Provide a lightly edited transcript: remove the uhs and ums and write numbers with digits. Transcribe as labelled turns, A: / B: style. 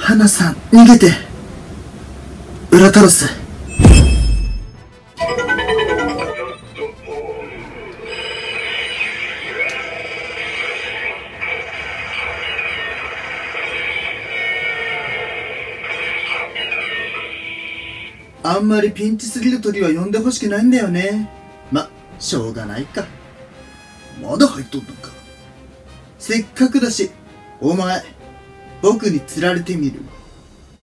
A: 花さん、逃げて。ウラタロス。あんまりピンチすぎる時は呼んでほしくないんだよね。ま、しょうがないか。まだ入っとんのか。せっかくだし、お前、僕に釣られてみる。